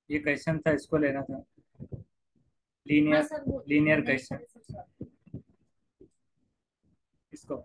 ये क्वेश्चन था, इसको लेना था। हाँ लीनियर सर, वो लीनियर नहीं क्वेश्चन। करे सर सर। इसको।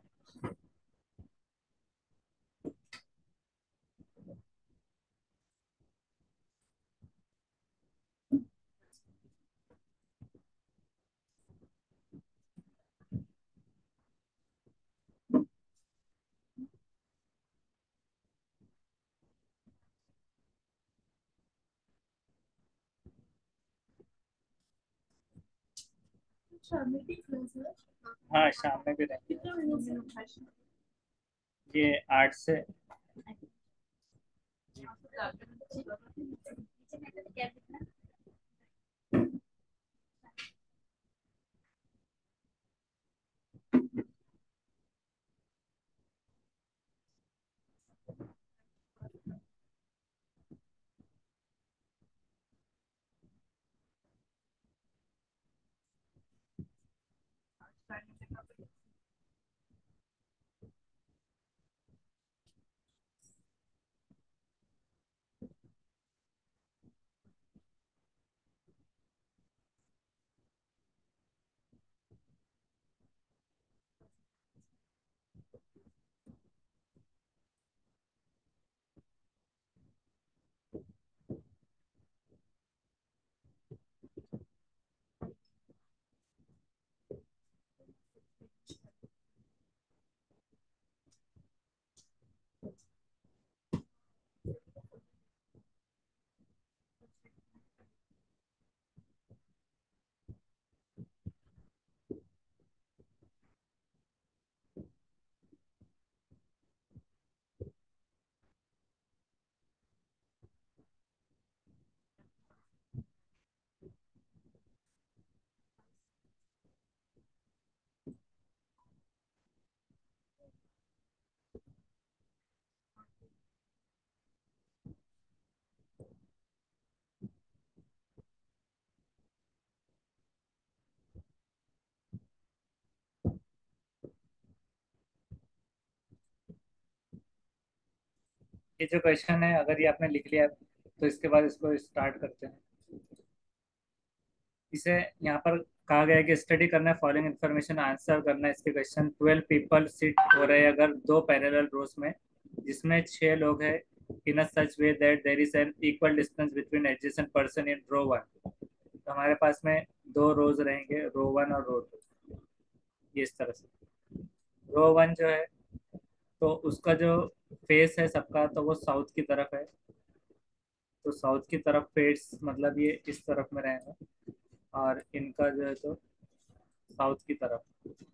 अच्छा, मीटिंग है सर। हाँ, शाम में भी रहेंगे। कितना बजे सर? ये 8 से। ये जो क्वेश्चन है, अगर ये आपने लिख लिया तो इसके बाद इसको स्टार्ट करते हैं। इसे यहाँ पर कहा गया है कि स्टडी करना है, फॉलोइंग इन्फॉर्मेशन आंसर करना है इसके क्वेश्चन। 12 पीपल सिट हो रहे हैं अगर दो पैरेलल रोज में, जिसमें 6 लोग हैं, in a such way that there is an equal distance between adjacent person in row one. तो हमारे पास में दो रोज रहेंगे, रो वन और रो टू। ये इस तरह से रो वन जो है, तो उसका जो फेस है सबका, तो वो साउथ की तरफ है। तो साउथ की तरफ फेस मतलब ये इस तरफ में रहेगा, और इनका जो है तो साउथ की तरफ,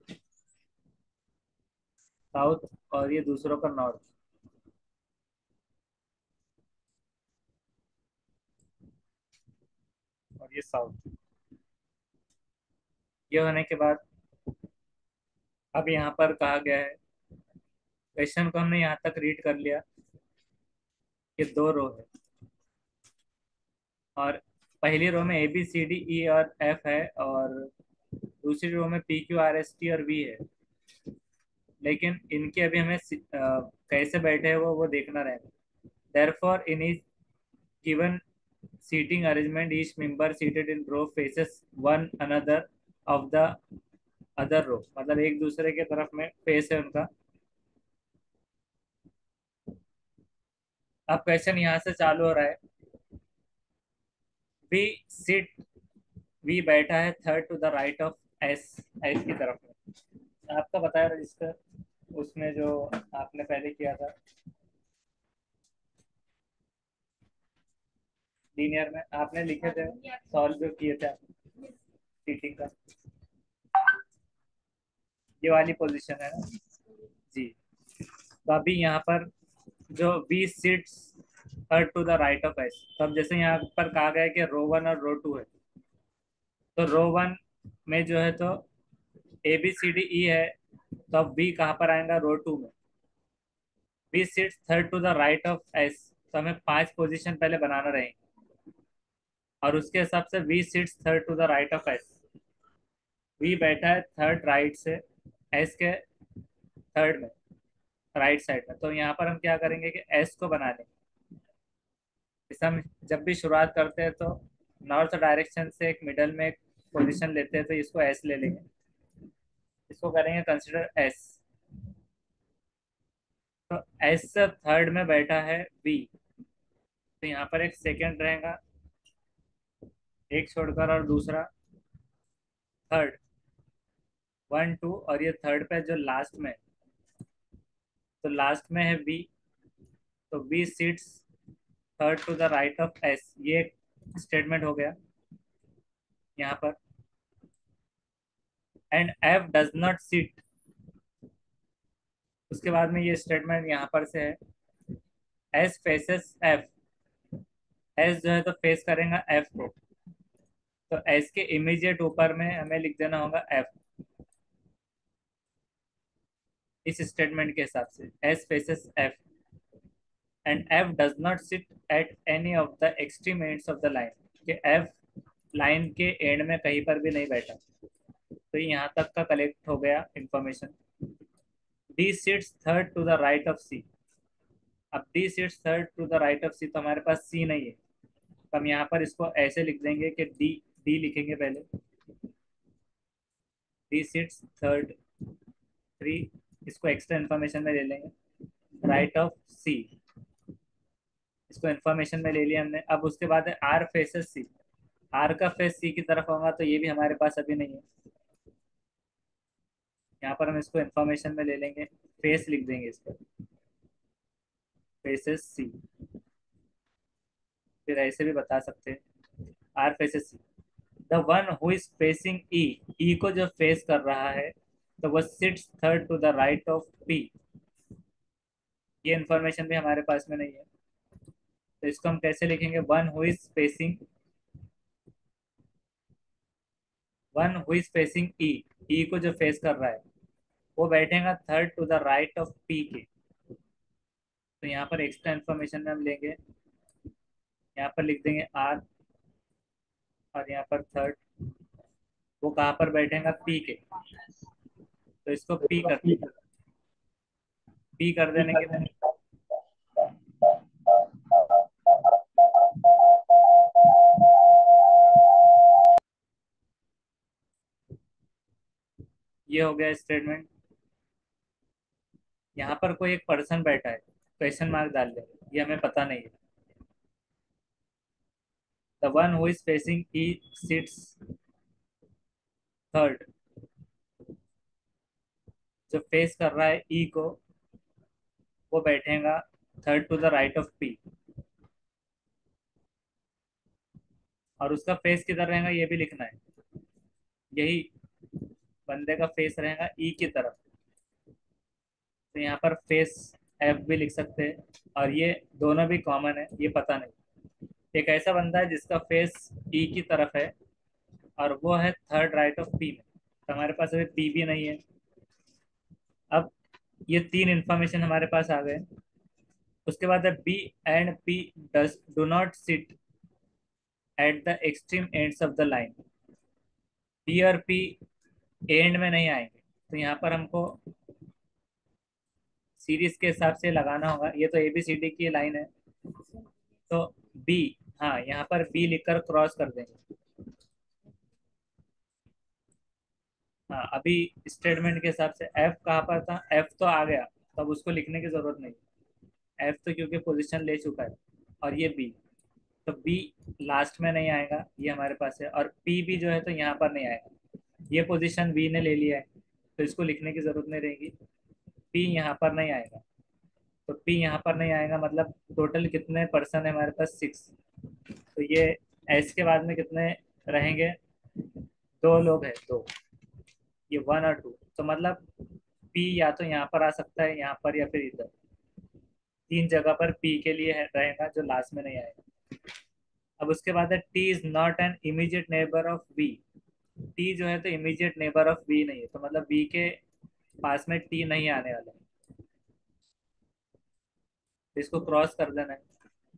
साउथ, और ये दूसरों का नॉर्थ, और ये साउथ। ये होने के बाद अब यहाँ पर कहा गया है, क्वेश्चन को हमने यहाँ तक रीड कर लिया। ये दो रो है, और पहली रो में ए बी सी डी ई और एफ है, और दूसरी रो में P Q R S T और वी है। लेकिन इनके अभी हमें कैसे बैठे हैं वो देखना रहेगा। Therefore in is given seating arrangement, each member seated in row faces one another of the other row, मतलब एक दूसरे के तरफ में फेस है उनका। अब क्वेश्चन यहाँ से चालू हो रहा है। वी सिट, वी बैठा है third to the right of S, S की तरफ में। आपका बताया रजिस्टर, उसमें जो आपने पहले किया था लीनियर में, आपने लिखे थे, सॉल्व जो किए थे सीटिंग का, ये वाली पोजीशन है ना जी। तो अभी यहाँ पर जो बी सीट्स हर to the right of S, तो अब जैसे यहाँ पर कहा गया है कि रो वन और रो टू है, तो रो वन में जो है तो ए बी सी डी ई है, तो अब बी कहाँ पर आएगा, रो टू में। B seats third to the right of S, तो हमें 5 पोजीशन पहले बनाना रहेंगे, और उसके हिसाब से B seats third to the right of S. B बैठा है थर्ड राइट से एस के थर्ड में, राइट साइड में। तो यहाँ पर हम क्या करेंगे कि एस को बना लेंगे। इसे हम जब भी शुरुआत करते हैं तो नॉर्थ डायरेक्शन से एक मिडल में एक पोजीशन लेते हैं, तो इसको एस ले लेंगे, इसको करेंगे कंसिडर एस। तो एस थर्ड में बैठा है बी, तो यहाँ पर एक सेकंड रहेगा, एक छोड़कर, और दूसरा थर्ड, वन टू, और ये थर्ड पे जो लास्ट में, तो लास्ट में है बी, तो B seats third to the right of S, ये एक स्टेटमेंट हो गया यहाँ पर। And F does not seat, उसके बाद में ये स्टेटमेंट यहाँ पर से है, एस फेसेस एफ, एस जो है तो फेस करेगा एफ को, तो एस के इमीडिएट ऊपर में हमें लिख देना होगा एफ, इस स्टेटमेंट के हिसाब से S faces F, and F does not sit at any of the extreme ends of the line, कि एफ लाइन के एंड में कहीं पर भी नहीं बैठा। तो यहाँ तक का कलेक्ट हो गया information. D sits third to the right of C, अब D sits third to the right of C, तो हमारे पास सी नहीं है, तो हम यहाँ पर इसको ऐसे लिख देंगे कि डी, डी लिखेंगे पहले, डी सिट्स थर्ड, थ्री, इसको एक्स्ट्रा इन्फॉर्मेशन में ले लेंगे, राइट ऑफ सी, इसको इन्फॉर्मेशन में ले लिया हमने। अब उसके बाद है आर फेसेस सी, आर का फेस सी की तरफ होगा, तो ये भी हमारे पास अभी नहीं है, यहाँ पर हम इसको इन्फॉर्मेशन में ले लेंगे, फेस लिख देंगे इस पर, फेसेस सी। फिर ऐसे भी बता सकते हैं, R faces C, the one who is facing E, E को जो फेस कर रहा है, तो वो sits third to the right of P, ये इन्फॉर्मेशन भी हमारे पास में नहीं है, तो इसको हम कैसे लिखेंगे, one who is facing E, E को जो फेस कर रहा है वो बैठेगा third to the right of P के, तो यहाँ पर एक्स्ट्रा इन्फॉर्मेशन में हम लेंगे, यहाँ पर लिख देंगे आर, और यहाँ पर थर्ड, वो कहाँ पर बैठेगा, पी के, तो इसको पी कर देंगे, पी कर देने के बाद ये हो गया स्टेटमेंट। यहाँ पर कोई एक पर्सन बैठा है, क्वेश्चन मार्क डाल दे, ये हमें पता नहीं है, the one who is facing E sits third, जो फेस कर रहा है ई को, वो बैठेगा third to the right of P, और उसका फेस किधर रहेगा ये भी लिखना है, यही बंदे का फेस रहेगा ई की तरफ, तो यहाँ पर फेस एफ भी लिख सकते हैं, और ये दोनों भी कॉमन है, ये पता नहीं। एक ऐसा बंदा है जिसका फेस ई की तरफ है, और वो है थर्ड राइट ऑफ पी में, तो हमारे पास अभी पी भी नहीं है। अब ये तीन इंफॉर्मेशन हमारे पास आ गए। उसके बाद है B and P does do not sit at the extreme ends of the line, B और पी एंड में नहीं आएंगे, तो यहाँ पर हमको सीरीज के हिसाब से लगाना होगा, ये तो एबीसीडी की लाइन है, तो बी, हाँ यहाँ पर बी लिखकर क्रॉस कर देंगे। हाँ अभी स्टेटमेंट के हिसाब से एफ कहाँ पर था, एफ तो आ गया, तो अब उसको लिखने की जरूरत नहीं, एफ तो क्योंकि पोजीशन ले चुका है, और ये बी, तो बी लास्ट में नहीं आएगा, ये हमारे पास है, और पी भी जो है तो यहाँ पर नहीं आएगा, ये पोजीशन बी ने ले लिया है, तो इसको लिखने की जरूरत नहीं रहेगी, पी यहाँ पर नहीं आएगा, तो पी यहाँ पर नहीं आएगा, मतलब टोटल कितने पर्सन है हमारे पास, सिक्स, तो ये एस के बाद में कितने रहेंगे, दो लोग हैं, दो, ये वन और टू, तो मतलब पी या तो यहाँ पर आ सकता है, यहाँ पर, या फिर इधर, तीन जगह पर पी के लिए रहेगा जो लास्ट में नहीं आएगा। अब उसके बाद है T is not an immediate neighbour of B, T जो है तो इमीडिएट नेबर ऑफ बी नहीं है, तो मतलब बी के पास में टी नहीं आने वाला है, तो इसको क्रॉस कर देना है।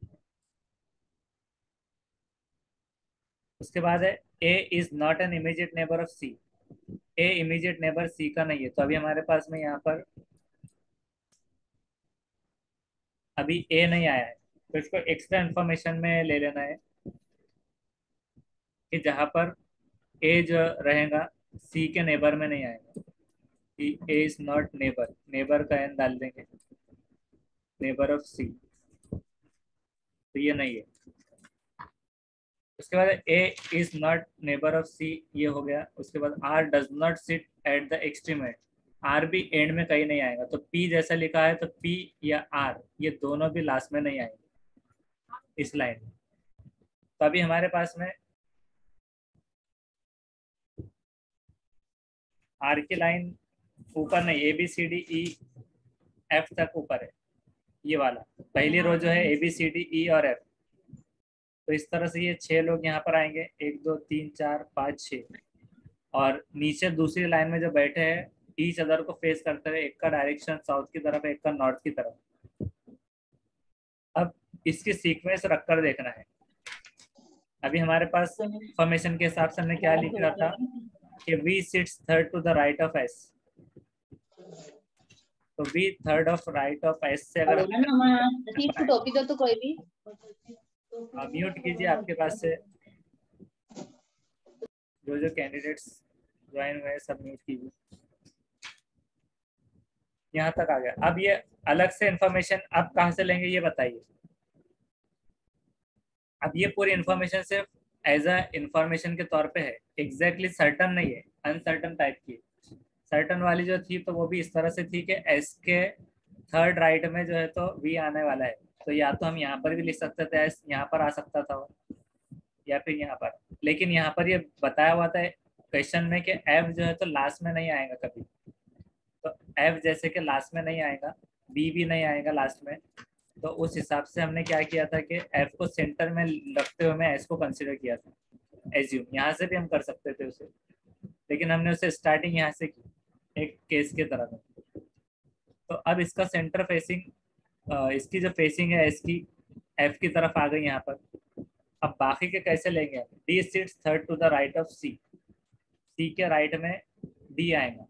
उसके बाद है A is not an immediate neighbour of C, A immediate neighbour C का नहीं है, तो अभी हमारे पास में यहाँ पर अभी ए नहीं आया है, तो इसको एक्स्ट्रा इंफॉर्मेशन में ले लेना है कि जहां पर ए जो रहेगा सी के नेबर में नहीं आएगा, A is not neighbour, neighbour का एन डाल देंगे, नेबर ऑफ सी, तो ये नहीं है। उसके बाद A is not neighbour of C, ये हो गया। उसके बाद R does not sit at the extreme end, R भी एंड में कहीं नहीं आएगा। तो पी जैसा लिखा है तो पी या आर ये दोनों भी लास्ट में नहीं आएंगे इस लाइन में। तो अभी हमारे पास में आर की लाइन ऊपर नहीं, A B C D E F तक ऊपर है, ये वाला पहली रो जो है ए बी सी डी ई और एफ। तो इस तरह से ये 6 लोग यहाँ पर आएंगे, 1 2 3 4 5 6। और नीचे दूसरी लाइन में जो बैठे हैं ईच अदर को फेस करते हुए, एक का डायरेक्शन साउथ की तरफ है, एक का नॉर्थ की तरफ। अब इसकी सीक्वेंस रखकर देखना है। अभी हमारे पास फॉर्मेशन के हिसाब से हमने क्या लिखा था कि V sits third to the right of S. तो V third of right of S से अगर टॉपिक तो कोई भी म्यूट कीजिए आपके पास से जो कैंडिडेट्स ज्वाइन हुए सब म्यूट कीजिए। यहाँ तक आ गया। अब ये अलग से इंफॉर्मेशन अब कहाँ से लेंगे ये बताइए। अब ये पूरी इंफॉर्मेशन सिर्फ एज अ इंफॉर्मेशन के तौर पे है, एग्जैक्टली सर्टन नहीं है, अनसर्टन टाइप की। सर्टन वाली जो थी तो वो भी इस तरह से थी कि एस के थर्ड राइट में जो है तो वी आने वाला है, तो या तो हम यहाँ पर भी लिख सकते थे एस यहाँ पर आ सकता था या फिर यहाँ पर। लेकिन यहाँ पर ये बताया हुआ था क्वेश्चन में कि एफ जो है तो लास्ट में नहीं आएगा कभी। तो एफ जैसे कि लास्ट में नहीं आएगा, बी भी नहीं आएगा लास्ट में। तो उस हिसाब से हमने क्या किया था कि एफ को सेंटर में रखते हुए मैं एस को कंसिडर किया था। एज्यूम यहाँ से भी हम कर सकते थे उसे, लेकिन हमने उसे स्टार्टिंग यहाँ से की एक केस के तरह में। तो अब इसका सेंटर फेसिंग, इसकी जो फेसिंग है एस की एफ की तरफ आ गई यहाँ पर। अब बाकी के कैसे लेंगे, D sits third to the right of C, C के राइट में डी आएगा।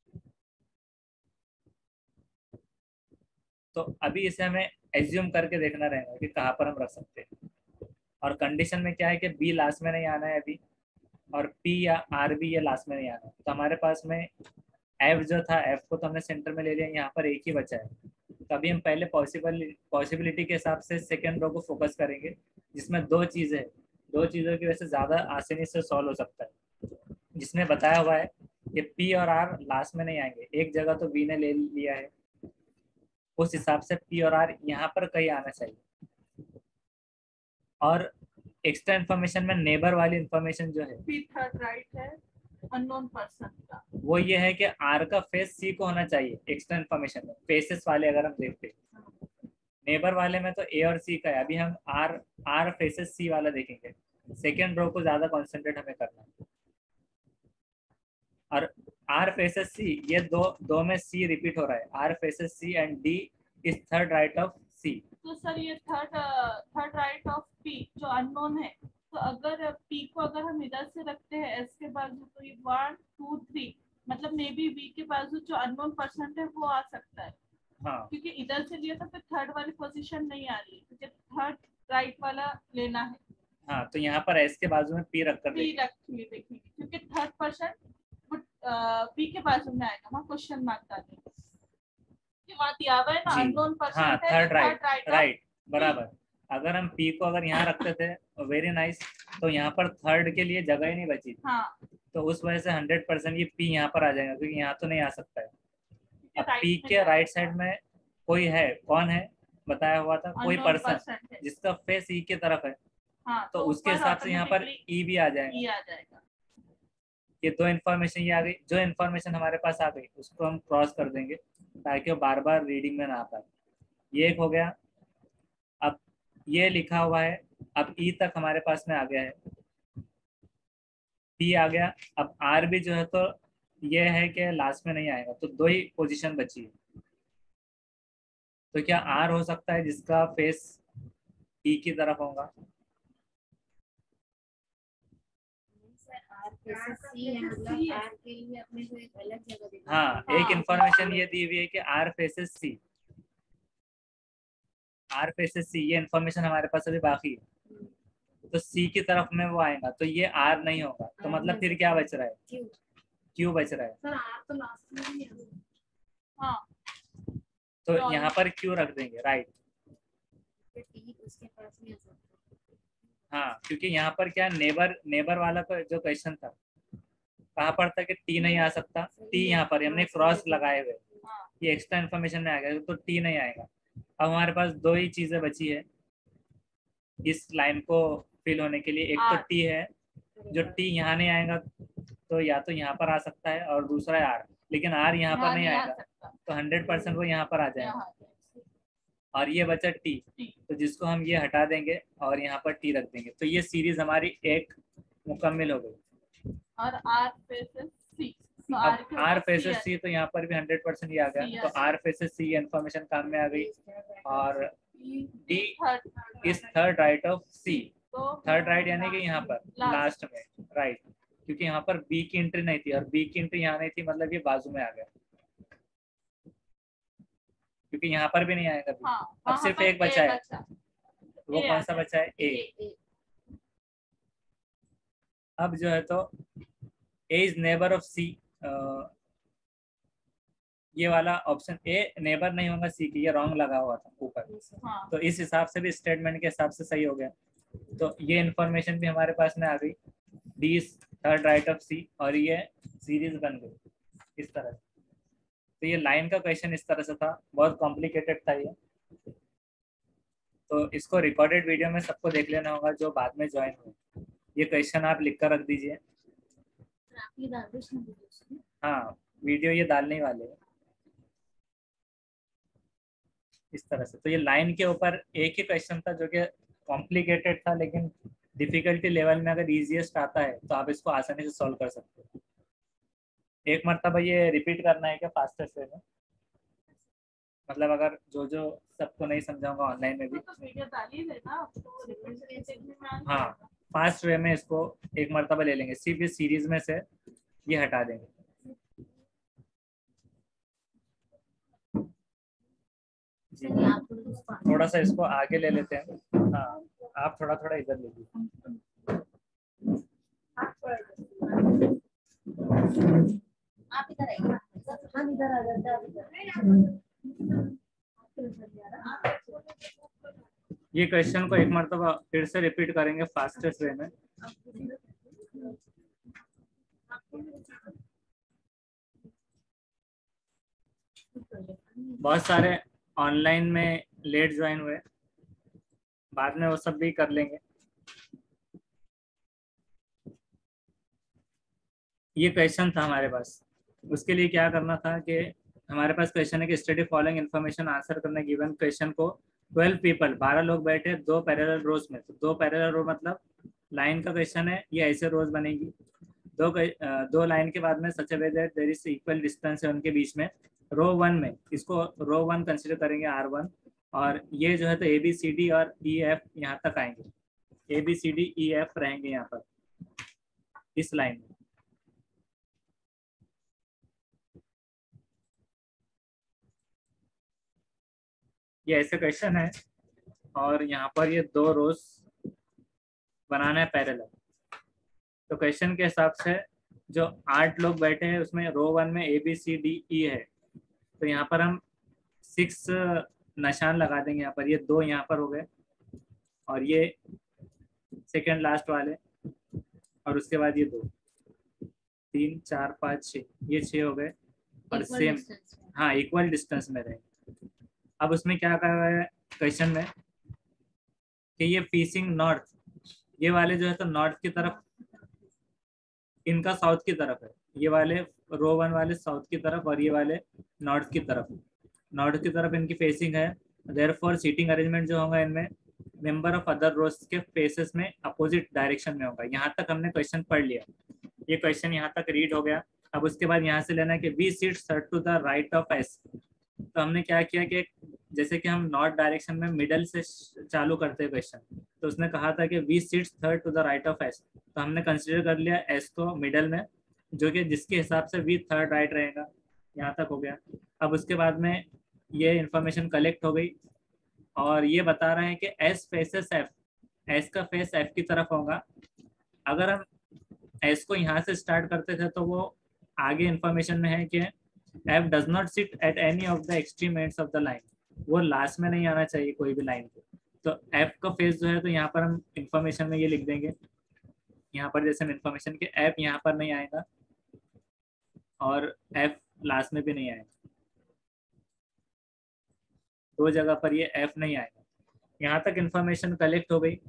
तो अभी इसे हमें एज्यूम करके देखना रहेगा कि कहाँ पर हम रख सकते हैं। और कंडीशन में क्या है कि बी लास्ट में नहीं आना है अभी, और पी या आर भी ये लास्ट में नहीं आना है। तो हमारे पास में एफ जो था, एफ को तो हमने सेंटर में ले लिया, यहाँ पर एक ही बचा है। तो अभी हम पहले पॉसिबिलिटी के हिसाब से सेकेंड रो को फोकस करेंगे, जिसमें दो चीज़ें हैं, दो चीज़ों की वजह से ज़्यादा आसानी से सॉल्व हो सकता है। जिसमें बताया हुआ है कि पी और आर लास्ट में नहीं आएंगे, एक जगह तो बी ने ले लिया है, उस हिसाब से पी और आर यहाँ पर कहीं आना चाहिए। और एक्स्ट्रा इन्फॉर्मेशन में नेबर वाली इन्फॉर्मेशन जो है पी थर्ड राइट है अननोन पर्सन का, वो ये है कि आर का फेस सी को होना चाहिए। एक्स्ट्रा इन्फॉर्मेशन में फेसेस वाले अगर हम देखते हैं, नेबर वाले में तो ए और सी का है। अभी हम आर फेसेस सी वाला देखेंगे। सेकेंड रो को ज्यादा कॉन्सेंट्रेट हमें करना है। और आर फेसेस सी, ये दो में सी रिपीट हो रहा है, R faces C and D is third right of C. तो सर ये थर्ड राइट ऑफ पी जो अननोन है, तो अगर पी को अगर हम इधर से रखते हैं एस के बाजू, तो ये 1 2 3 मतलब मे बी वी के बाजू जो अननोन पर्सन है वो आ सकता है। हाँ, क्योंकि इधर से लिया तो फिर थर्ड वाली पोजीशन नहीं आ रही, क्योंकि थर्ड राइट वाला लेना है। हाँ, तो यहाँ पर एस के बाजू में पी रख कर पी रखिए देखेंगे, क्योंकि थर्ड पर्सन पी के बाजू में आएगा, वहाँ क्वेश्चन मार्क डालेंगे कि वहाँ दिया हुआ है ना अननोन पर्सन हाँ, है, थर्ड राइट राइट राइट बराबर। अगर हम पी को अगर यहाँ रखते थे वेरी नाइस, तो यहाँ पर थर्ड के लिए जगह ही नहीं बची थी। हाँ, तो उस वजह से 100% ये पी यहाँ पर आ जाएगा, क्योंकि यहाँ तो नहीं आ सकता है। अब right पी में के राइट साइड में कोई है, कौन है बताया हुआ था, कोई unknown पर्सन person है। जिसका फेस ई की तरफ है। हाँ, तो उसके ऊपर हिसाब से यहाँ पर automatically ई भी आ जाएगा। E आ जाएगा। ये दो इन्फॉर्मेशन ये आ गई। जो इन्फॉर्मेशन हमारे पास आ गई उसको हम क्रॉस कर देंगे ताकि वो बार बार रीडिंग में ना आ पाए। ये एक हो गया। अब ये लिखा हुआ है, अब ई तक हमारे पास में आ गया है, पी आ गया। अब आर भी जो है तो ये है कि लास्ट में नहीं आएगा, तो दो ही पोजीशन बची है। तो क्या आर हो सकता है जिसका फेस ई की तरफ होगा? हाँ, एक इंफॉर्मेशन ये दी हुई है कि R faces C, R faces C, ये इन्फॉर्मेशन हमारे पास अभी बाकी है, तो सी की तरफ में वो आएगा, तो ये आर नहीं होगा, तो मतलब फिर क्या बच रहा है, क्यू बच रहा है। सर आर तो लास्ट में ही है। हाँ तो यहाँ पर क्यू रख देंगे, राइट। टी उसके पास नहीं आ सकता। हाँ, क्योंकि यहाँ पर क्या नेबर वाला जो क्वेश्चन था, कहाँ पर था कि टी नहीं आ सकता, टी यहाँ पर हमने क्रॉस लगाए हुए, हाँ ये एक्स्ट्रा इन्फॉर्मेशन में आ गया, तो टी नहीं आएगा। अब हमारे पास दो ही चीजें बची है इस लाइन को फिल होने के लिए, एक तो टी है, जो टी यहाँ नहीं आएगा, तो या तो यहाँ पर आ सकता है, और दूसरा है आर, लेकिन आर यहाँ पर नहीं आएगा, तो 100% वो यहाँ पर आ जाएगा। और ये बचा टी, तो जिसको हम ये हटा देंगे और यहाँ पर टी रख देंगे, तो ये सीरीज हमारी एक मुकम्मल हो गई। और आर फेसेस सी, अब आर फेसेस सी, तो यहाँ पर भी 100% ही आ गया, तो आर फेसेस सी इन्फॉर्मेशन काम में आ गई। और D is third right of C, third right यानी कि यहाँ पर लास्ट में, राइट, क्योंकि यहाँ पर बी की एंट्री नहीं थी, और बी की एंट्री यहाँ नहीं थी, मतलब ये बाजू में आ गया, क्योंकि यहाँ पर भी नहीं आएगा बी। हाँ, अब सिर्फ एक बचा है, वो कौन सा बचा है, ए। अब जो है तो A is neighbour of C, ये वाला ऑप्शन ए नेबर नहीं होगा सी की, ये रॉन्ग लगा हुआ था ऊपर, हाँ। तो इस हिसाब से भी स्टेटमेंट के हिसाब से सही हो गया, तो ये इन्फॉर्मेशन भी हमारे पास में आ गई, D is third right of C, और ये सीरीज बन गई इस तरह से। तो ये लाइन का क्वेश्चन इस तरह से था, बहुत कॉम्प्लिकेटेड था ये, तो इसको रिकॉर्डेड वीडियो में सबको देख लेना होगा जो बाद में ज्वाइन हुए, ये क्वेश्चन आप लिख कर रख दीजिए। हाँ, वीडियो ये डालने वाले हैं इस तरह से। तो ये लाइन के ऊपर एक ही क्वेश्चन था जो कि कॉम्प्लिकेटेड था, लेकिन डिफिकल्टी लेवल में अगर इजीएस्ट आता है तो आप इसको आसानी से सॉल्व कर सकते हो। एक मरतबा ये रिपीट करना है क्या फास्टेस्ट वे में, मतलब अगर जो जो सबको नहीं समझाऊंगा ऑनलाइन में भी, तो वीडियो डाल ही देना, तो रिपीट देखने में आ जाएगा। हाँ फास्ट वे में इसको एक मरतबा ले लेंगे, सिर्फ इस सीरीज में से ये हटा देंगे। जी, थोड़ा सा इसको आगे ले लेते हैं, हाँ आप थोड़ा थोड़ा इधर ले लीजिए, आप इधर आइए, हम इधर आ जाते हैं, आप इधर। ये क्वेश्चन को एक मरतबा फिर से रिपीट करेंगे फास्टेस्ट वे में। बहुत सारे ऑनलाइन में लेट ज्वाइन हुए, बाद में वो सब भी कर लेंगे। ये क्वेश्चन था हमारे पास, उसके लिए क्या करना था कि हमारे पास क्वेश्चन है कि स्टडी फॉलोइंग इन्फॉर्मेशन आंसर करने गिवन क्वेश्चन को 12 पीपल 12 लोग बैठे दो पैरेलल रोज में, तो दो पैरेलल रो मतलब लाइन का क्वेश्चन है, ये ऐसे रोज बनेगी, दो लाइन के बाद में such way that there is equal distance है उनके बीच में, रो 1 में इसको रो 1 कंसिडर करेंगे R1, और ये जो है तो ABCD और EF यहाँ तक आएंगे, ABCD EF रहेंगे यहाँ पर इस लाइन में। ये ऐसे क्वेश्चन है, और यहाँ पर ये दो रोज बनाना है पैरेलल, तो क्वेश्चन के हिसाब से जो 8 लोग बैठे हैं उसमें रो 1 में ABCDE है, तो यहाँ पर हम 6 निशान लगा देंगे, यहाँ पर ये 2 यहाँ पर हो गए, और ये सेकेंड लास्ट वाले, और उसके बाद ये 2 3 4 5 6, ये 6 हो गए, और सेम हाँ इक्वल डिस्टेंस में रहे। अब उसमें क्या कर रहा है क्वेश्चन में कि ये फेसिंग नॉर्थ, ये वाले जो है तो नॉर्थ की तरफ, इनका साउथ की तरफ है, ये वाले रो 1 वाले साउथ की तरफ, और ये वाले नॉर्थ की तरफ, नॉर्थ की तरफ इनकी फेसिंग है, देयरफॉर सीटिंग अरेंजमेंट जो होगा इनमें मेंबर ऑफ अदर रोज के फेसेस में अपोजिट डायरेक्शन में होगा। यहाँ तक हमने क्वेश्चन पढ़ लिया, ये क्वेश्चन यहाँ तक रीड हो गया। अब उसके बाद यहाँ से लेना है कि V seats R to the right of S, तो हमने क्या किया कि जैसे कि हम नॉर्थ डायरेक्शन में मिडल से चालू करते हैं क्वेश्चन, तो उसने कहा था कि V seats third to the right of S, तो हमने कंसीडर कर लिया एस को मिडल में, जो कि जिसके हिसाब से वी थर्ड राइट रहेगा, यहाँ तक हो गया। अब उसके बाद में ये इंफॉर्मेशन कलेक्ट हो गई, और ये बता रहे हैं कि एस फेसेस एफ, एस का फेस एफ की तरफ होगा। अगर हम एस को यहाँ से स्टार्ट करते थे तो वो आगे इंफॉर्मेशन में है कि F does not sit at any of the extreme ends of the line, वो लास्ट में नहीं आना चाहिए कोई भी लाइन पे। तो एफ का फेस जो है तो यहाँ पर हम इंफॉर्मेशन में ये लिख देंगे, यहाँ पर जैसे हम इंफॉर्मेशन के एफ यहाँ पर नहीं आएगा और एफ लास्ट में भी नहीं आएगा, दो जगह पर ये एफ नहीं आएगा। यहाँ तक इंफॉर्मेशन कलेक्ट हो गई,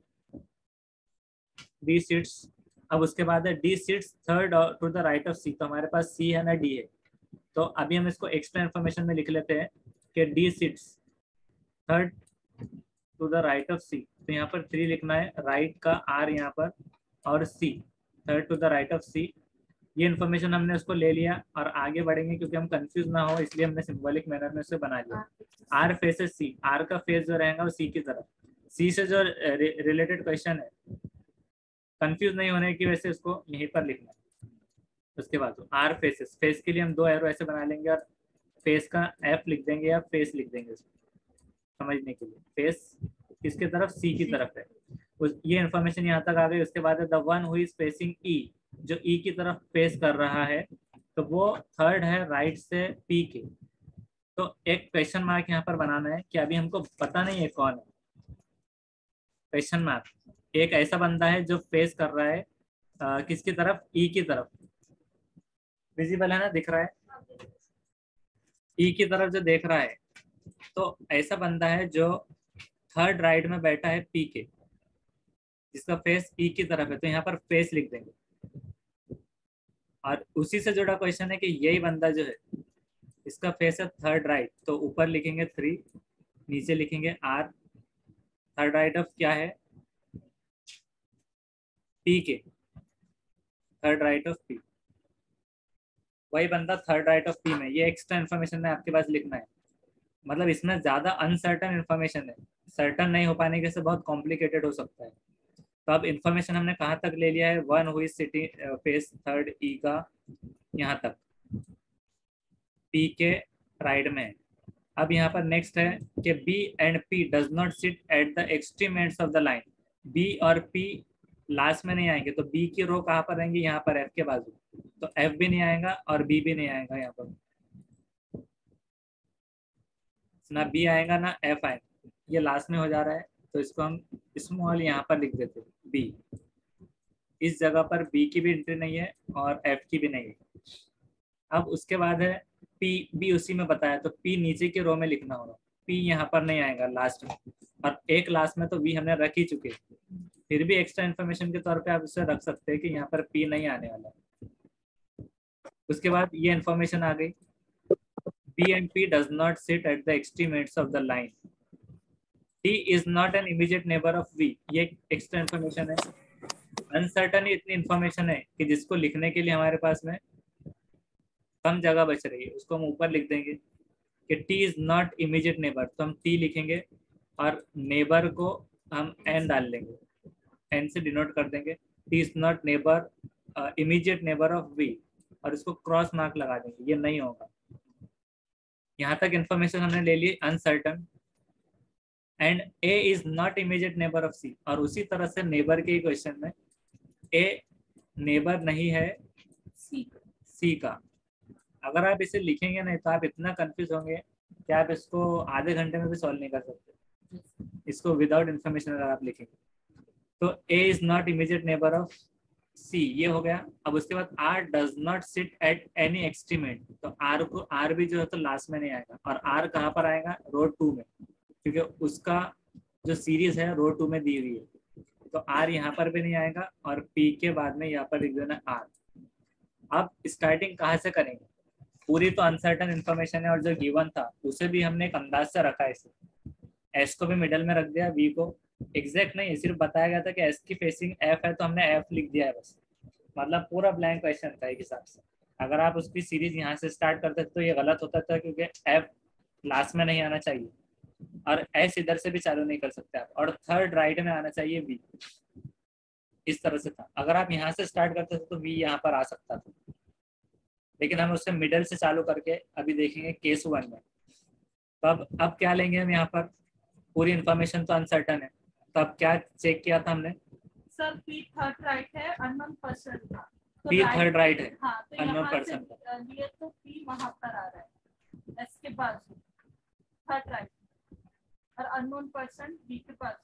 डी सीट्स। अब उसके बाद है D seats third to the right of C, तो हमारे पास सी है ना डी है, तो अभी हम इसको एक्स्ट्रा इंफॉर्मेशन में लिख लेते हैं कि D seats third to the right of C, तो यहाँ पर 3 लिखना है, राइट का आर यहाँ पर और C, third to the right of C. ये इन्फॉर्मेशन हमने उसको ले लिया और आगे बढ़ेंगे क्योंकि हम कंफ्यूज ना हो इसलिए हमने सिंबॉलिक मैनर में उसे बना लिया। आर फेसेस सी, आर का फेस जो रहेगा वो सी की तरफ, सी से जो रिलेटेड क्वेश्चन है, कंफ्यूज नहीं होने की वजह से उसको यहीं पर लिखना है। उसके बाद आर फेसेस, फेस के लिए हम 2 एरो ऐसे बना लेंगे और फेस का एफ लिख देंगे या फेस लिख देंगे समझने के लिए। फेस किसके तरफ, सी की तरफ है। ये इन्फॉर्मेशन यहाँ तक आ गई। उसके बाद है the one who is facing E, जो ई की तरफ फेस कर रहा है तो वो थर्ड है राइट से पी के। तो एक क्वेश्चन मार्क यहाँ पर बनाना है कि अभी हमको पता नहीं है कौन है। क्वेश्चन मार्क, एक ऐसा बंदा है जो फेस कर रहा है किसकी तरफ, ई की तरफ। विजिबल है ना, दिख रहा है, ई की तरफ जो देख रहा है, तो ऐसा बंदा है जो थर्ड राइट में बैठा है पी के, जिसका फेस ई की तरफ है, तो यहाँ पर फेस लिख देंगे। और उसी से जुड़ा क्वेश्चन है कि यही बंदा जो है इसका फेस है थर्ड राइट, तो ऊपर लिखेंगे 3, नीचे लिखेंगे आर, थर्ड राइट ऑफ क्या है, पी के, थर्ड राइट ऑफ पी, वही बंदा थर्ड राइट ऑफ पी में। ये एक्स्ट्रा इन्फॉर्मेशन में आपके पास लिखना है, मतलब इसमें ज्यादा अनसर्टन इन्फॉर्मेशन है, सर्टन नहीं हो पाने के से बहुत कॉम्प्लिकेटेड हो सकता है। तो अब इन्फॉर्मेशन हमने कहाँ तक ले लिया है, one who is sitting face third E का यहाँ तक, पी के राइट में। अब यहाँ पर नेक्स्ट है कि B and P does not sit at the extreme ends of the line, B और पी लास्ट में नहीं आएंगे, तो बी की रो कहाँ पर रहेंगी, यहाँ पर एफ के बाजू, तो एफ भी नहीं आएगा और बी भी नहीं आएगा, यहाँ पर ना बी आएगा ना एफ आएगा, ये लास्ट में हो जा रहा है, तो इसको हम स्मॉल यहाँ पर लिख देते हैं बी। इस जगह पर बी की भी एंट्री नहीं है और एफ की भी नहीं है। अब उसके बाद है पी, बी उसी में बताया, तो पी नीचे के रो में लिखना होगा, पी यहाँ पर नहीं आएगा लास्ट में, और एक लास्ट में तो बी हमने रख ही चुके, फिर भी एक्स्ट्रा इन्फॉर्मेशन के तौर पे आप इसे रख सकते हैं कि यहाँ पर पी नहीं आने वाला। उसके बाद ये इन्फॉर्मेशन आ गई, B and P does not sit at the extreme ends of the line, T is not an immediate neighbour of V, ये एक्स्ट्रा इन्फॉर्मेशन है। अनसर्टन इतनी इन्फॉर्मेशन है कि जिसको लिखने के लिए हमारे पास में कम जगह बच रही है, उसको हम ऊपर लिख देंगे कि T is not immediate neighbour, तो हम टी लिखेंगे और नेबर को हम एन डाल लेंगे, एन से डिनोट कर देंगे, T is not neighbour immediate neighbour of V, और इसको क्रॉस मार्क लगा देंगे, ये नहीं होगा। यहाँ तक इन्फॉर्मेशन हमने ले ली uncertain. And A is not immediate neighbour of C, और उसी तरह से नेबर के क्वेश्चन में ए नेबर नहीं है सी का। अगर आप इसे लिखेंगे नहीं तो आप इतना कंफ्यूज होंगे कि आप इसको आधे घंटे में भी सॉल्व नहीं कर सकते, इसको विदाउट इन्फॉर्मेशन अगर आप लिखेंगे। तो A is not immediate neighbour of C, ये हो गया। अब उसके बाद R does not sit at any extreme end, तो आर को, आर भी जो है तो लास्ट में नहीं आएगा, और आर कहाँ पर आएगा, रो 2 में, क्योंकि उसका जो सीरीज है रो 2 में दी हुई है, तो आर यहाँ पर भी नहीं आएगा, और पी के बाद में यहाँ पर लिख देना आर। अब स्टार्टिंग कहाँ से करेंगे, पूरी तो अनसर्टन इन्फॉर्मेशन है और जो गिवन था उसे भी हमने एक अंदाज से रखा है, इसे एस को भी मिडल में रख दिया, वी को एग्जैक्ट नहीं, सिर्फ बताया गया था कि एस की फेसिंग एफ है तो हमने एफ लिख दिया है बस, मतलब पूरा ब्लैंक क्वेश्चन था एक हिसाब से। अगर आप उसकी सीरीज यहाँ से स्टार्ट करते तो ये गलत होता था, क्योंकि एफ लास्ट में नहीं आना चाहिए और एस इधर से भी चालू नहीं कर सकते आप, और थर्ड राइट में आना चाहिए वी, इस तरह से था। अगर आप यहाँ से स्टार्ट करते थे तो वी यहाँ पर आ सकता था, लेकिन हम उससे मिडल से चालू करके अभी देखेंगे केस 1 में। तो अब क्या लेंगे हम यहाँ पर, पूरी इंफॉर्मेशन तो अनसर्टन है, तो अब क्या चेक किया था हमने? सर पी थर्ड राइट है अननोन पर्सन का, तो पी थर्ड राइट है हाँ, तो अननोन यहाँ से पर्सन का। लिए तो पी वहां पर आ रहा है एस के पास थर्ड राइट, और अननोन पर्सन बी के पास।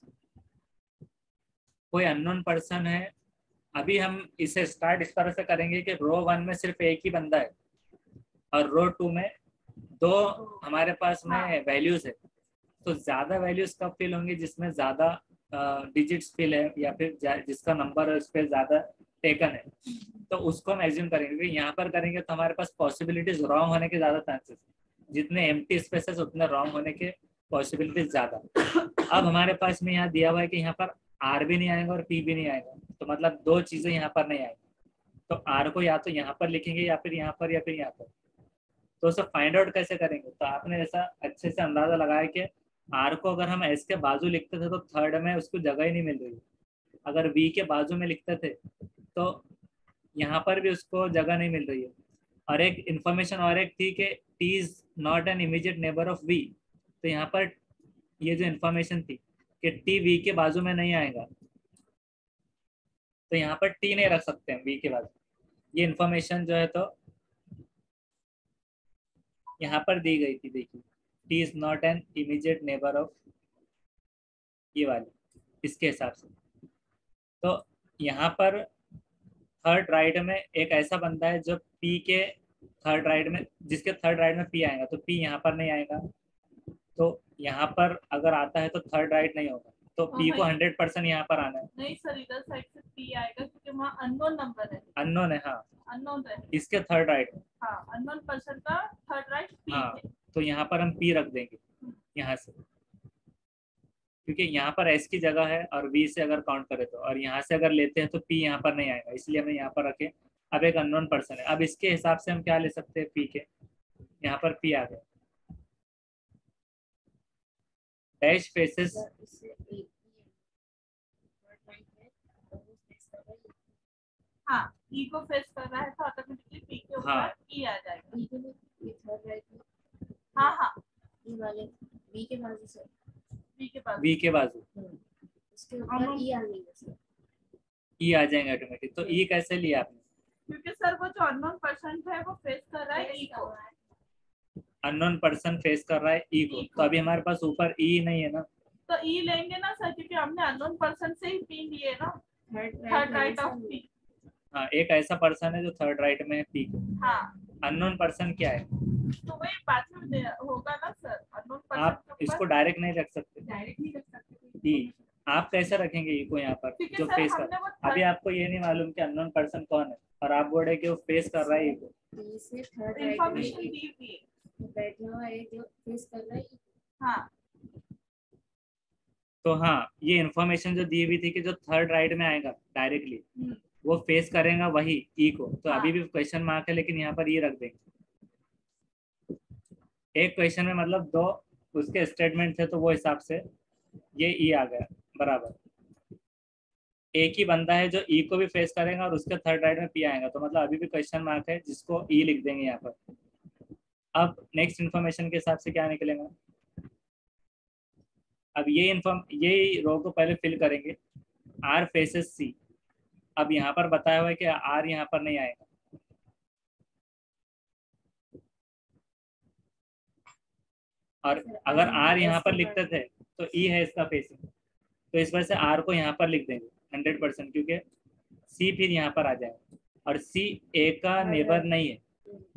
कोई अननोन पर्सन है, अभी हम इसे स्टार्ट इस तरह से करेंगे कि रो 1 में सिर्फ एक ही बंदा है और रो 2 में 2 हमारे पास में वैल्यूज है। तो ज्यादा वैल्यूज कब फिल होंगी? जिसमें ज्यादा डिजिट्स फिल है या फिर जिसका नंबर है उस पर ज्यादा टेकन है, तो उसको हम एज्यूम करेंगे। यहाँ पर करेंगे तो हमारे पास पॉसिबिलिटीज रॉन्ग होने के ज्यादा चांसेस, जितने एम्प्टी स्पेसेस उतने रॉन्ग होने के पॉसिबिलिटीज ज्यादा। अब हमारे पास में यहाँ दिया हुआ है कि यहाँ पर आर भी नहीं आएगा और पी भी नहीं आएगा, तो मतलब 2 चीजें यहाँ पर नहीं आएगी। तो आर को या तो यहाँ पर लिखेंगे या फिर यहाँ पर या फिर यहाँ पर। तो उसे फाइंड आउट कैसे करेंगे? तो आपने ऐसा अच्छे से अंदाजा लगाया कि आर को अगर हम एस के बाजू लिखते थे तो थर्ड में उसको जगह ही नहीं मिल रही। अगर वी के बाजू में लिखते थे तो यहाँ पर भी उसको जगह नहीं मिल रही है। और एक इंफॉर्मेशन और एक थी कि T is not an immediate neighbour of V. तो यहाँ पर ये जो इंफॉर्मेशन थी कि टी वी के बाजू में नहीं आएगा, तो यहाँ पर टी नहीं रख सकते हैं वी के बाजू। ये इंफॉर्मेशन जो है तो यहाँ पर दी गई थी, देखिए, T is not an immediate neighbour of, ये वाली, इसके हिसाब से। तो यहाँ पर थर्ड राइट में एक ऐसा बंदा है जो पी के थर्ड राइट में, जिसके थर्ड राइट में पी आएगा, तो पी यहाँ पर नहीं आएगा। तो यहाँ पर अगर आता है तो थर्ड राइट नहीं होगा, तो पी को 100% यहाँ पर आना है। नहीं सर, इधर साइड से पी आएगा क्योंकि वहाँ अननोन नंबर है। अननोन है, हाँ, अननोन है इसके थर्ड राइट में। हाँ, अननोन पर्सन का थर्ड राइट पी हाँ, है। तो यहाँ पर हम पी रख देंगे यहाँ से, क्योंकि यहाँ पर एस की जगह है और वी से अगर काउंट करें तो, और यहाँ से अगर लेते हैं तो पी यहाँ पर नहीं आएगा, इसलिए हमें यहाँ पर रखें। अब एक अननोन पर्सन है, अब इसके हिसाब से हम क्या ले सकते हैं? पी के यहाँ पर पी आ गया। डैश फेसेस, हाँ, ई को फेस कर रहा है तो ऑटोमेटिकली पी के ऊपर हाँ, ई आ जाएगा। ई के लिए थर्ड राइट में हाँ हाँ, ई वाले बी के बाजू से बी के पास वी के बाजू उसके ऊपर ई आ गई सर। ई आ जाएंगे ऑटोमेटिक। तो ई कैसे लिया आपने? क्योंकि सर वो जो अननोन पर्सन है वो फेस कर रहा है ई को। अननोन पर्सन फेस कर रहा है ई को, तो अभी हमारे पास ऊपर ई नहीं है ना, तो ई लेंगे ना सर, क्योंकि हमने अननोन पर्सन से ही पी लिए ना, थर्ड राइट ऑफ पी। हाँ, एक ऐसा पर्सन है जो थर्ड राइट में है पी को। हाँ, अननोन पर्सन क्या है? तो वही बाद में होगा ना सर। अननोन पर्सन आप इसको डायरेक्ट नहीं रख सकते, डायरेक्ट नहीं रख सकते ई। आप कैसे रखेंगे ई को यहाँ पर जो फेस कर? अभी आपको ये नहीं मालूम कि अननोन पर्सन कौन है, और आप बोल रहे कि वो फेस कर रहा है ई को। ई से थर्ड राइट में इंफॉर्मेशन दी हुई है, बैठा हुआ है जो फेस कर रहा है। हाँ, तो हाँ, ये इन्फॉर्मेशन जो दी हुई थी कि जो थर्ड राइट में आएगा डायरेक्टली वो फेस करेगा वही ई को, तो अभी भी क्वेश्चन मार्क है, लेकिन यहाँ पर ये रख देंगे। एक क्वेश्चन में मतलब 2 उसके स्टेटमेंट थे, तो वो हिसाब से ये ई आ गया बराबर। एक ही बंदा है जो ई को भी फेस करेगा और उसके थर्ड राइट में पी आएगा, तो मतलब अभी भी क्वेश्चन मार्क है, जिसको ई लिख देंगे यहाँ पर। अब नेक्स्ट इन्फॉर्मेशन के हिसाब से क्या निकलेगा? अब ये रो को पहले फिल करेंगे, आर फेसेस सी। अब यहाँ पर बताया हुआ है कि आर यहाँ पर नहीं आएगा, और अगर आर यहाँ पर लिखते थे तो ई है इसका फेसिंग, तो इस वजह से आर को यहाँ पर लिख देंगे 100%, क्योंकि सी फिर यहाँ पर आ जाएगा, और सी ए का नेबर नहीं है,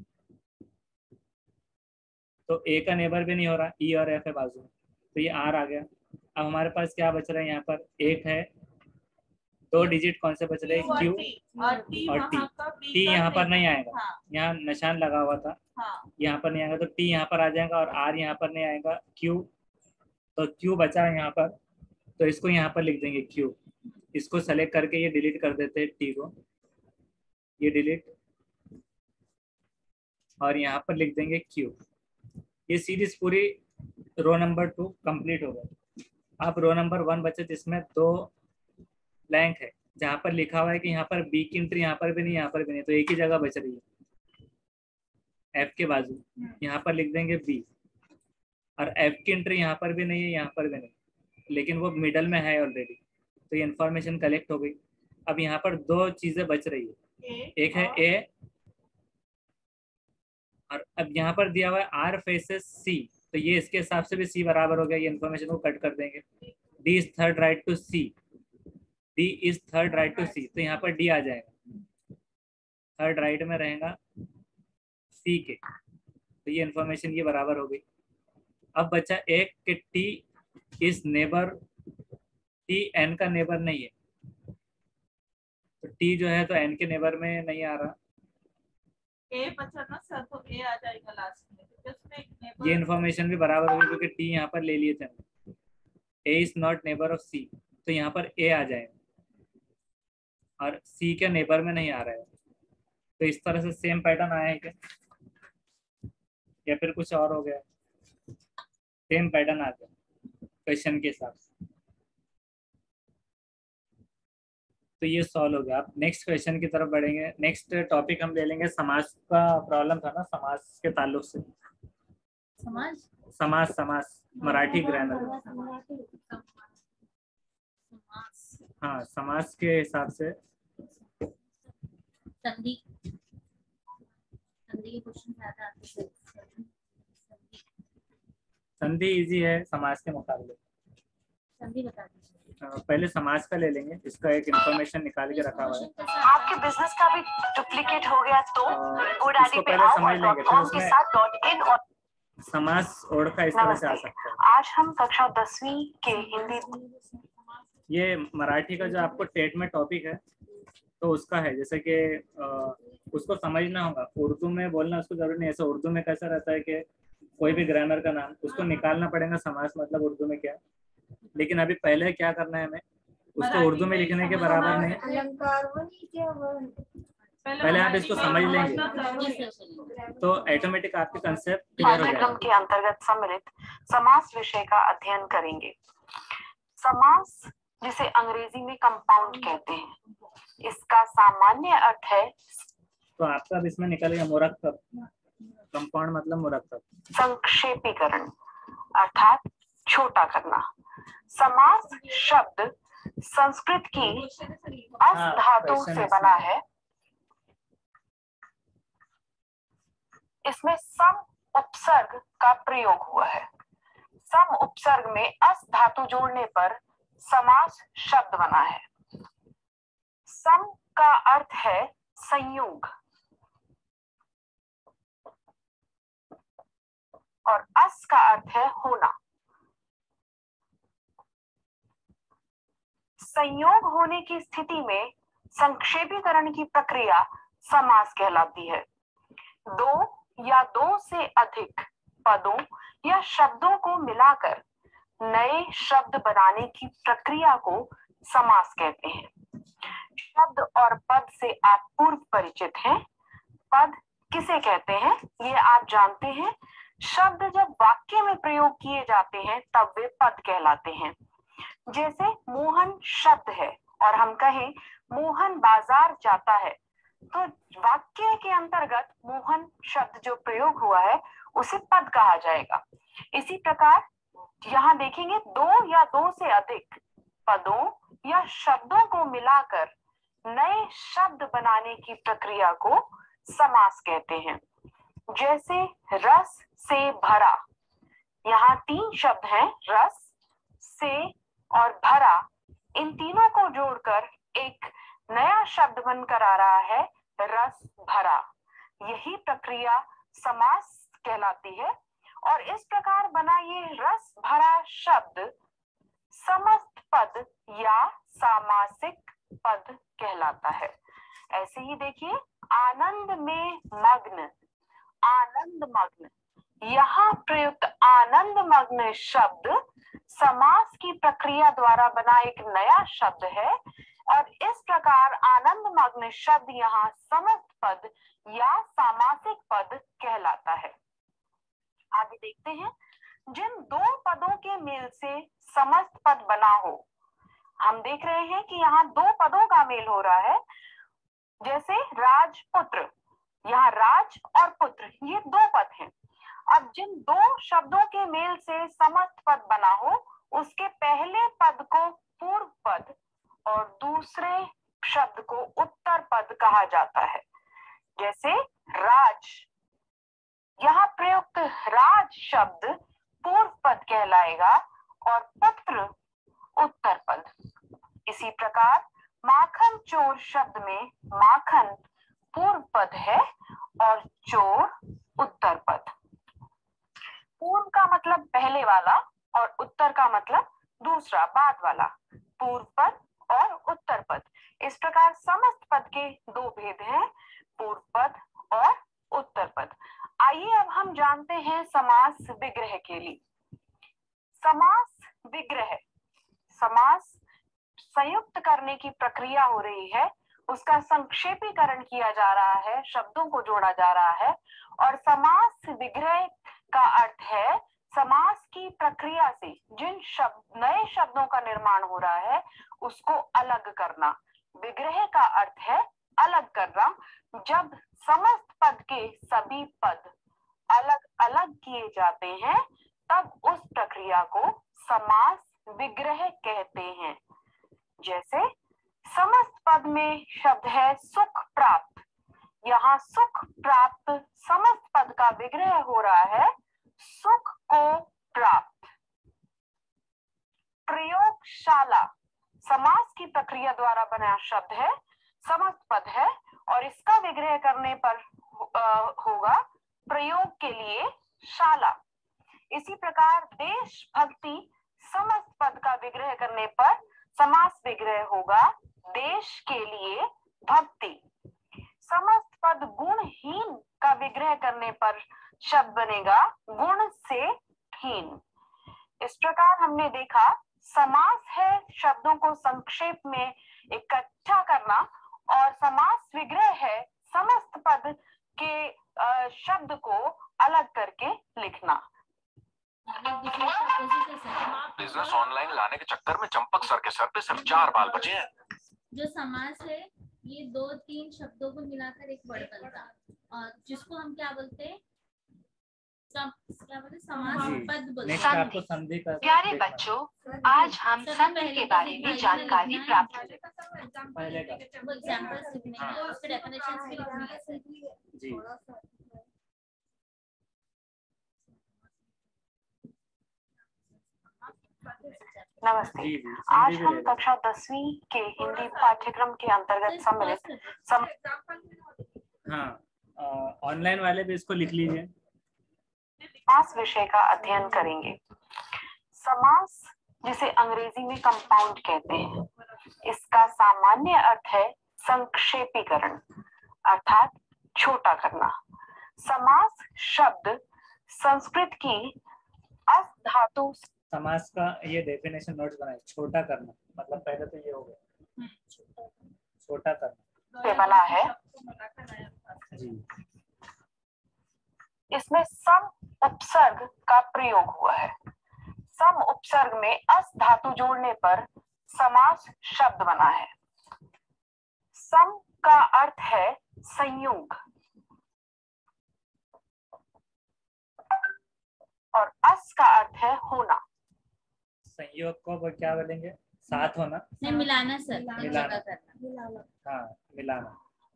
तो ए का नेबर भी नहीं हो रहा, ई और एफ है बाजू में, तो ये आर आ गया। अब हमारे पास क्या बच रहा है? यहाँ पर एक है, 2 डिजिट कौन से बच रहे हैं? क्यू और टी। टी यहाँ पर नहीं आएगा, यहाँ निशान लगा हुआ था, हाँ, यहाँ पर नहीं आएगा, तो टी यहाँ पर आ जाएगा, और आर यहाँ पर नहीं आएगा। क्यू, तो क्यू बचा है यहाँ पर, तो इसको यहाँ पर लिख देंगे क्यू। इसको सेलेक्ट करके ये डिलीट कर देते हैं, टी को ये डिलीट, और यहाँ पर लिख देंगे क्यू। ये सीरीज पूरी रो नंबर 2 कंप्लीट हो गई। अब रो नंबर 1 बचे, जिसमें 2 ब्लैंक है, जहाँ पर लिखा हुआ है कि यहाँ पर बी की एंट्री यहाँ पर भी नहीं, यहाँ पर भी नहीं, तो एक ही जगह बच रही है एफ के बाजू, यहाँ पर लिख देंगे बी, और एफ की एंट्री यहाँ पर भी नहीं है, यहाँ पर भी नहीं, लेकिन वो मिडल में है ऑलरेडी, तो ये इंफॉर्मेशन कलेक्ट हो गई। अब यहाँ पर दो चीजें बच रही है, एक है ए, और अब यहाँ पर दिया हुआ है आर फेसेस सी, तो ये इसके हिसाब से भी सी बराबर हो गया, ये इन्फॉर्मेशन को कट कर देंगे। D is third right to C, D is third right to C, तो यहाँ पर डी आ जाएगा, थर्ड राइट में रहेगा सी के, तो ये इन्फॉर्मेशन ये बराबर हो गई। अब बचा एक कि T is neighbour, T N का नेबर नहीं है, तो टी जो है तो एन के नेबर में नहीं आ रहा, ए बचा ना सर, तो ए आ जाएगा लास्ट में, क्योंकि उसमें ये इन्फॉर्मेशन भी बराबर होगी क्योंकि टी यहाँ पर ले लिए थे, A is not neighbour of C, तो यहाँ पर ए आ जाएगा और सी के नेबर में नहीं आ रहा है। तो इस तरह से सेम पैटर्न आया है क्या, या फिर कुछ और हो गया? सेम पैटर्न आ गया क्वेश्चन के हिसाब से, तो ये सॉल्व हो गया। आप नेक्स्ट क्वेश्चन की तरफ बढ़ेंगे। नेक्स्ट टॉपिक हम ले लेंगे समास का प्रॉब्लम था ना, समास के ताल्लुक से, समाज समास समास मराठी ग्रामर, हाँ समास के हिसाब से। संधि, संधि के क्वेश्चन ज्यादा आते हैं। संधि इजी है समास के मुकाबले। संधि बता दीजिए। पहले समाज का ले लेंगे, इसका एक इंफॉर्मेशन निकाल के रखा हुआ है। आपके बिजनेस का भी डुप्लीकेट हो गया तो इसको पहले समझ लेंगे, फिर उसमें समास ओढ़ का इस तरह से आ सकता है। आज हम कक्षा 10वीं के हिंदी, ये मराठी का जो आपको टेट में टॉपिक है तो उसका है, जैसे कि उसको समझना होगा, उर्दू में बोलना उसको जरूरी नहीं। ऐसा उर्दू में कैसा रहता है कि कोई भी ग्रामर का नाम उसको निकालना पड़ेगा समास मतलब उर्दू में क्या, लेकिन अभी पहले क्या करना है हमें, उसको उर्दू में लिखने के बराबर नहीं, पहले आप इसको समझ लेंगे तो ऑटोमेटिक आपके कंसेप्ट क्लियर हो पाठ्यक्रम जाएगा। के अंतर्गत सम्मिलित समास विषय का अध्ययन करेंगे। समास, जिसे अंग्रेजी में कंपाउंड कहते हैं, इसका सामान्य अर्थ है, तो आपका अब इसमें निकल गया मुरक्कब, कंपाउंड मतलब मुरक्कब, संक्षेपीकरण अर्थात छोटा करना। समास शब्द संस्कृत की अस धातु से बना है। इसमें सम उपसर्ग का प्रयोग हुआ है। सम उपसर्ग में अस धातु जोड़ने पर समास शब्द बना है। सम का अर्थ है संयोग और अस का अर्थ है होना। संयोग होने की स्थिति में संक्षेपीकरण की प्रक्रिया समास कहलाती है। दो या दो से अधिक पदों या शब्दों को मिलाकर नए शब्द बनाने की प्रक्रिया को समास कहते हैं। शब्द और पद से आप पूर्व परिचित हैं। पद किसे कहते हैं ये आप जानते हैं। शब्द जब वाक्य में प्रयोग किए जाते हैं तब वे पद कहलाते हैं। जैसे मोहन शब्द है और हम कहें मोहन बाजार जाता है, तो वाक्य के अंतर्गत मोहन शब्द जो प्रयोग हुआ है उसे पद कहा जाएगा। इसी प्रकार यहाँ देखेंगे दो या दो से अधिक पदों या शब्दों को मिलाकर नए शब्द बनाने की प्रक्रिया को समास कहते हैं। जैसे रस से भरा, यहाँ तीन शब्द हैं, रस, से और भरा। इन तीनों को जोड़कर एक नया शब्द बनकर आ रहा है, रस भरा। यही प्रक्रिया समास कहलाती है और इस प्रकार बना ये रस भरा शब्द समस्त पद या सामासिक पद कहलाता है। ऐसे ही देखिए आनंद में मग्न, आनंद मग्न, यहाँ प्रयुक्त आनंद मग्न शब्द समास की प्रक्रिया द्वारा बना एक नया शब्द है और इस प्रकार आनंद मग्न शब्द यहाँ समस्त पद या सामासिक पद कहलाता है। आगे देखते हैं, जिन दो पदों के मेल से समस्त पद बना हो, हम देख रहे हैं कि यहाँ दो पदों का मेल हो रहा है। जैसे राजपुत्र, यहाँ राज और पुत्र ये दो पद हैं। अब जिन दो शब्दों के मेल से समस्त पद बना हो उसके पहले पद को पूर्व पद और दूसरे शब्द को उत्तर पद कहा जाता है। जैसे राज, यहाँ प्रयुक्त राज शब्द पूर्व पद कहलाएगा और पुत्र उत्तर पद। इसी प्रकार माखन चोर शब्द में माखन पूर्व पद है और चोर उत्तर पद। पूर्व का मतलब पहले वाला और उत्तर का मतलब दूसरा बाद वाला, पूर्व पद और उत्तर पद। इस प्रकार समस्त पद के दो भेद हैं, पूर्व पद और उत्तर पद। आइए अब हम जानते हैं समास विग्रह के लिए। समास विग्रह, समास संयुक्त करने की प्रक्रिया हो रही है, उसका संक्षेपीकरण किया जा रहा है, शब्दों को जोड़ा जा रहा है। और समास विग्रह का अर्थ है समास की प्रक्रिया से जिन नए शब्दों का निर्माण हो रहा है उसको अलग करना। विग्रह का अर्थ है अलग करना। जब समस्त पद के सभी पद अलग अलग किए जाते हैं तब उस प्रक्रिया को समास विग्रह कहते हैं। जैसे समस्त पद में शब्द है सुख प्राप्त, यहाँ सुख प्राप्त समस्त पद का विग्रह हो रहा है सुख को प्राप्त। प्रयोगशाला समास की प्रक्रिया द्वारा बना शब्द है, समस्त पद है और इसका विग्रह करने पर होगा प्रयोग के लिए शाला। इसी प्रकार देशभक्ति समस्त पद का विग्रह करने पर समास विग्रह होगा देश के लिए भक्ति। समस्त पद गुणहीन का विग्रह करने पर शब्द बनेगा गुण से हीन। इस प्रकार हमने देखा समास है शब्दों को संक्षेप में इकट्ठा करना और समास विग्रह है समस्त पद के शब्द को अलग करके लिखना। बिजनेस ऑनलाइन लाने के चक्कर में चंपक सर के सर पे सिर्फ 4 बाल बचे हैं। जो समास है ये 2-3 शब्दों को मिलाकर एक वर्ड बनता और जिसको हम क्या बोलते हैं समास पद बोलते हैं। प्यारे बच्चों, आज हम संधि के बारे में जानकारी प्राप्त की। एग्जांपल्स लिखने हैं, उसके डेफिनेशंस भी लिखनी है जी। नमस्ते। आज हम कक्षा 10वीं के हिंदी पाठ्यक्रम के अंतर्गत सम्मिलित ऑनलाइन वाले भी इसको लिख लीजिए। समास विषय का अध्ययन करेंगे। समास जिसे अंग्रेजी में कंपाउंड कहते हैं, इसका सामान्य अर्थ है संक्षेपीकरण अर्थात छोटा करना। समास शब्द संस्कृत की अस धातु। समास का ये डेफिनेशन नोट्स बनाए, छोटा करना मतलब पहले तो ये हो गया छोटा करना से बना है जी। इसमें सम उपसर्ग का प्रयोग हुआ है। सम उपसर्ग में अस धातु जोड़ने पर समास शब्द बना है। सम का अर्थ है संयोग और अस का अर्थ है होना। संयोग को क्या बोलेंगे? साथ होना नहीं, मिलाना सर, मिलाना, हाँ मिलाना।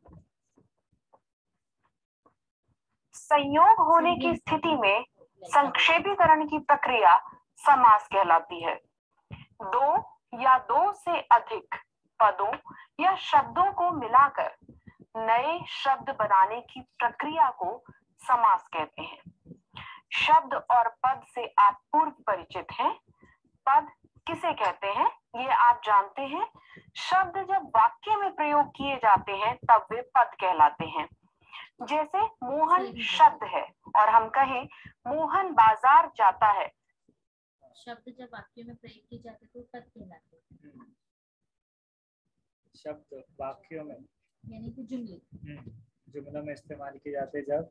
संयोग होने की स्थिति में संक्षेपीकरण की प्रक्रिया समास कहलाती है। दो या दो से अधिक पदों या शब्दों को मिलाकर नए शब्द बनाने की प्रक्रिया को समास कहते हैं। शब्द और पद से आप पूर्व परिचित हैं। पद किसे कहते हैं ये आप जानते हैं। शब्द जब वाक्य में प्रयोग किए जाते हैं तब वे पद कहलाते हैं। जैसे मोहन शब्द है और हम कहें मोहन बाजार जाता है, शब्द जब वाक्य में प्रयोग किए जाते तो पद कहलाते हैं। शब्द वाक्यों में यानी कि जुमलों में इस्तेमाल किए जाते जब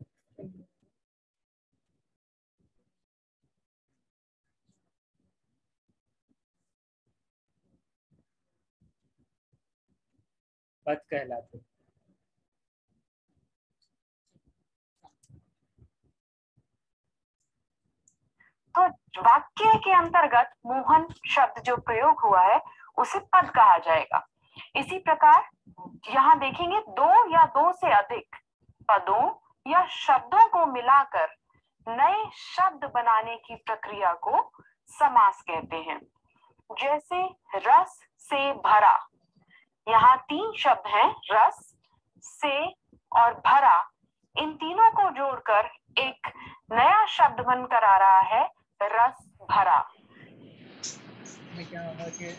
पद कहलाते। तो वाक्य के अंतर्गत मोहन शब्द जो प्रयोग हुआ है उसे पद कहा जाएगा। इसी प्रकार यहाँ देखेंगे दो या दो से अधिक पदों या शब्दों को मिलाकर नए शब्द बनाने की प्रक्रिया को समास कहते हैं। जैसे रस से भरा, यहाँ तीन शब्द हैं, रस, से और भरा। इन तीनों को जोड़कर एक नया शब्द बनकर आ रहा है, रस भरा। इसमें क्या होगा कि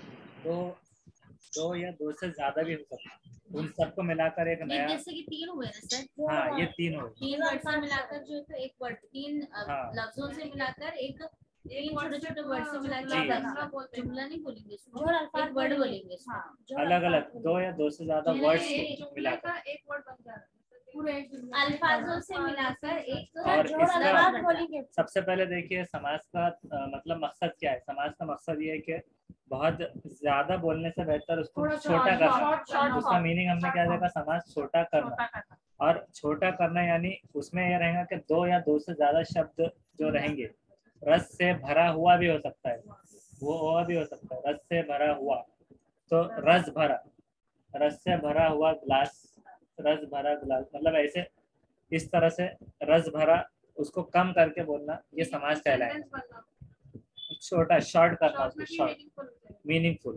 दो या दो से ज्यादा भी हो सकता है, उन सबको मिलाकर एक नया। जैसे कि तीन हुए ना सर। हाँ, ये तीन हुए। तीन वर्ड से मिलाकर जो है तो एक वर्ड, तीन लफ्जों से मिलाकर एक, तीन छोटे छोटे वर्ड से मिलाकर जुमला नहीं बोलेंगे, एक वर्ड बोलेंगे। अलग अलग दो या दो से ज्यादा वर्ड्स को मिलाकर एक वर्ड बन जा रहा है, अल्फाजों से मिलाकर एक। और इसका सबसे पहले देखिए समास का मतलब मकसद क्या है। समास का मकसद ये है कि बहुत ज्यादा बोलने से बेहतर उसको छोटा करना। उसका मीनिंग हमने क्या देखा, समास छोटा करना। और छोटा करना यानी उसमें यह रहेगा कि दो या दो से ज्यादा शब्द जो रहेंगे। रस से भरा हुआ भी हो सकता है, वो हुआ भी हो सकता है, रस से भरा हुआ, तो रस भरा, रस से भरा हुआ गिलास, रस भरा गिलास, मतलब ऐसे इस तरह से रस भरा, उसको कम करके बोलना, ये समास कहलाएगा। छोटा शॉर्ट करना, उसको शॉर्ट, मीनिंगफुल।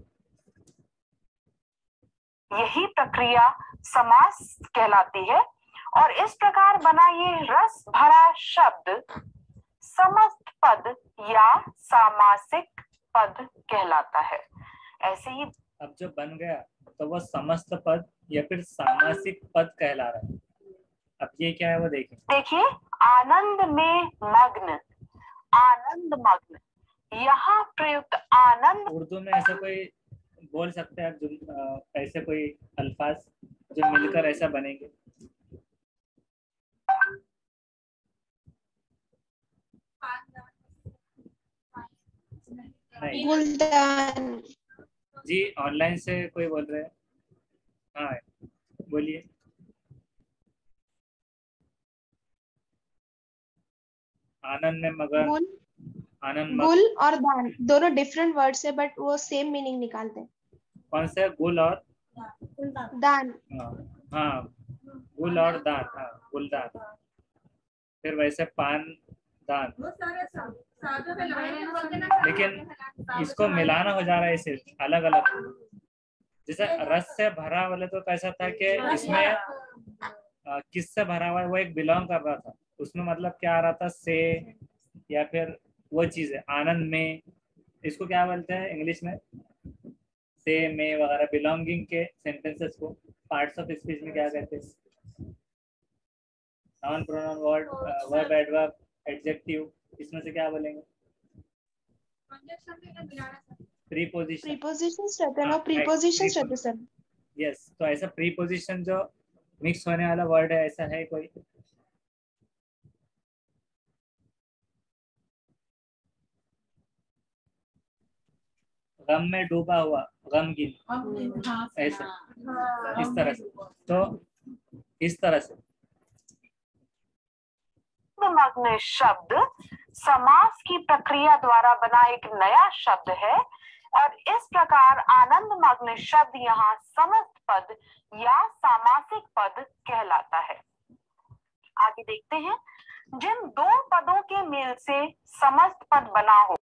यही प्रक्रिया समास कहलाती है। और इस प्रकार बना ये रस भरा शब्द समस्त पद या सामासिक पद कहलाता है। ऐसे ही अब जो बन गया तो वो समस्त पद या फिर सामासिक पद कहला रहा है। अब ये क्या है वो देखिए, आनंद में मग्न, आनंद मग्न, यहाँ प्रयुक्त आनंद। उर्दू में ऐसा कोई बोल सकते हैं जो ऐसे कोई अल्फाज जो मिलकर ऐसा बनेंगे? नहीं। गुलदान। जी ऑनलाइन से कोई बोल रहे हैं? हाँ बोलिए। आनंद में मगर, आनंद गुल और दान दोनों डिफरेंट वर्ड्स है बट वो सेम मीनिंग निकालते हैं। कौन से? गुल और दान। हाँ गुल और दान, हाँ गुलदान। फिर वैसे पान दान, लेकिन इसको मिलाना हो जा रहा है इसे अलग अलग। जैसे रस से भरा वाले तो कैसा था कि इसमें किससे भरा हुआ है वो एक बिलोंग कर रहा था, उसमें मतलब क्या आ रहा था, से या फिर वो चीज है। आनंद में इसको क्या बोलते हैं इंग्लिश में? से, में वगैरह बिलोंगिंग के सेंटेंसेस को पार्ट्स ऑफ स्पीच में क्या कहते हैं? Noun, pronoun, word, verb, adverb, adjective, इसमें से क्या बोलेंगे? प्रीपोजिशन। प्रीपोजिशंस रहते हैं ना, प्रीपोजिशंस रहते सर। यस, तो ऐसा प्रीपोजिशन जो मिक्स होने वाला वर्ड है, ऐसा है कोई? गम में डूबा हुआ, गमगीन, ऐसे इस तरह से। तो इस तरह से मग्न शब्द समास की प्रक्रिया द्वारा बना एक नया शब्द है। और इस प्रकार आनंद मग्न शब्द यहाँ समस्त पद या सामासिक पद कहलाता है। आगे देखते हैं, जिन दो पदों के मेल से समस्त पद बना हो